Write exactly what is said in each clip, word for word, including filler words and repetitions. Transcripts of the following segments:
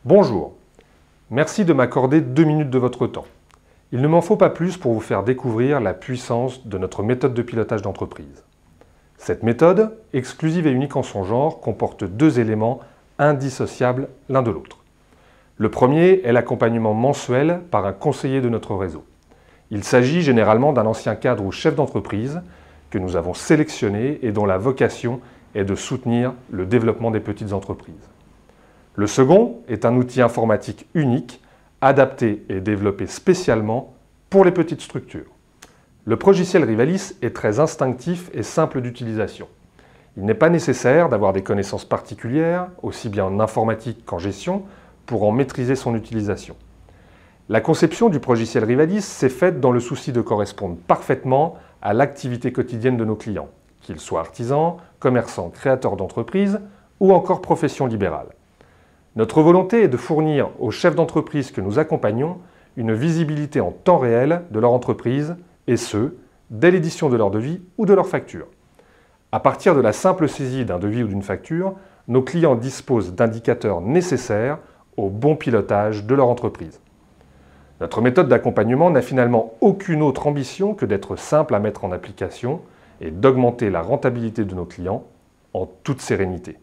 Bonjour, merci de m'accorder deux minutes de votre temps. Il ne m'en faut pas plus pour vous faire découvrir la puissance de notre méthode de pilotage d'entreprise. Cette méthode, exclusive et unique en son genre, comporte deux éléments indissociables l'un de l'autre. Le premier est l'accompagnement mensuel par un conseiller de notre réseau. Il s'agit généralement d'un ancien cadre ou chef d'entreprise que nous avons sélectionné et dont la vocation est de soutenir le développement des petites entreprises. Le second est un outil informatique unique, adapté et développé spécialement pour les petites structures. Le progiciel Rivalis est très instinctif et simple d'utilisation. Il n'est pas nécessaire d'avoir des connaissances particulières, aussi bien en informatique qu'en gestion, pour en maîtriser son utilisation. La conception du progiciel Rivalis s'est faite dans le souci de correspondre parfaitement à l'activité quotidienne de nos clients, qu'ils soient artisans, commerçants, créateurs d'entreprises ou encore professions libérales. Notre volonté est de fournir aux chefs d'entreprise que nous accompagnons une visibilité en temps réel de leur entreprise, et ce, dès l'édition de leur devis ou de leur facture. À partir de la simple saisie d'un devis ou d'une facture, nos clients disposent d'indicateurs nécessaires au bon pilotage de leur entreprise. Notre méthode d'accompagnement n'a finalement aucune autre ambition que d'être simple à mettre en application et d'augmenter la rentabilité de nos clients en toute sérénité.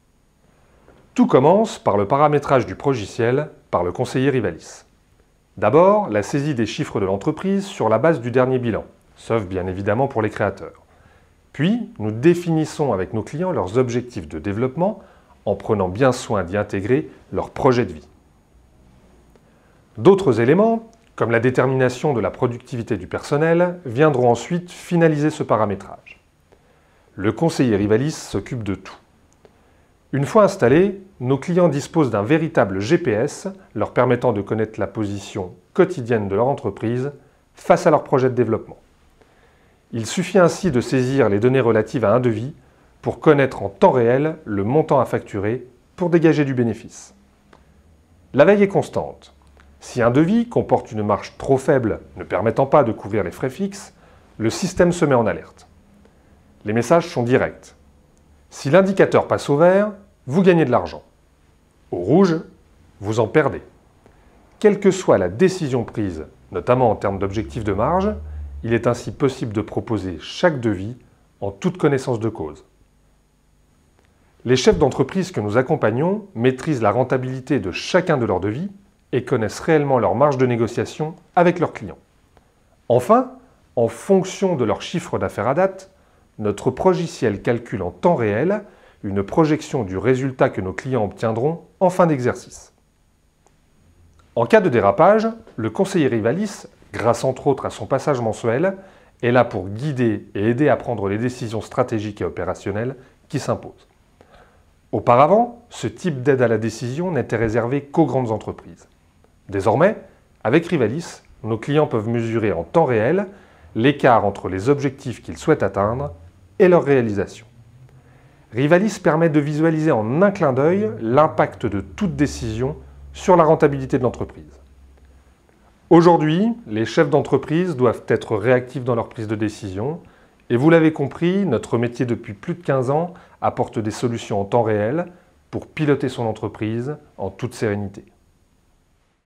Tout commence par le paramétrage du progiciel par le conseiller Rivalis. D'abord, la saisie des chiffres de l'entreprise sur la base du dernier bilan, sauf bien évidemment pour les créateurs. Puis, nous définissons avec nos clients leurs objectifs de développement en prenant bien soin d'y intégrer leur projet de vie. D'autres éléments, comme la détermination de la productivité du personnel, viendront ensuite finaliser ce paramétrage. Le conseiller Rivalis s'occupe de tout. Une fois installés, nos clients disposent d'un véritable G P S leur permettant de connaître la position quotidienne de leur entreprise face à leur projet de développement. Il suffit ainsi de saisir les données relatives à un devis pour connaître en temps réel le montant à facturer pour dégager du bénéfice. La veille est constante. Si un devis comporte une marge trop faible ne permettant pas de couvrir les frais fixes, le système se met en alerte. Les messages sont directs. Si l'indicateur passe au vert, vous gagnez de l'argent. Au rouge, vous en perdez. Quelle que soit la décision prise, notamment en termes d'objectifs de marge, il est ainsi possible de proposer chaque devis en toute connaissance de cause. Les chefs d'entreprise que nous accompagnons maîtrisent la rentabilité de chacun de leurs devis et connaissent réellement leur marge de négociation avec leurs clients. Enfin, en fonction de leur chiffre d'affaires à date, notre progiciel calcule en temps réel une projection du résultat que nos clients obtiendront en fin d'exercice. En cas de dérapage, le conseiller Rivalis, grâce entre autres à son passage mensuel, est là pour guider et aider à prendre les décisions stratégiques et opérationnelles qui s'imposent. Auparavant, ce type d'aide à la décision n'était réservé qu'aux grandes entreprises. Désormais, avec Rivalis, nos clients peuvent mesurer en temps réel l'écart entre les objectifs qu'ils souhaitent atteindre et leur réalisation. Rivalis permet de visualiser en un clin d'œil l'impact de toute décision sur la rentabilité de l'entreprise. Aujourd'hui, les chefs d'entreprise doivent être réactifs dans leur prise de décision et vous l'avez compris, notre métier depuis plus de quinze ans apporte des solutions en temps réel pour piloter son entreprise en toute sérénité.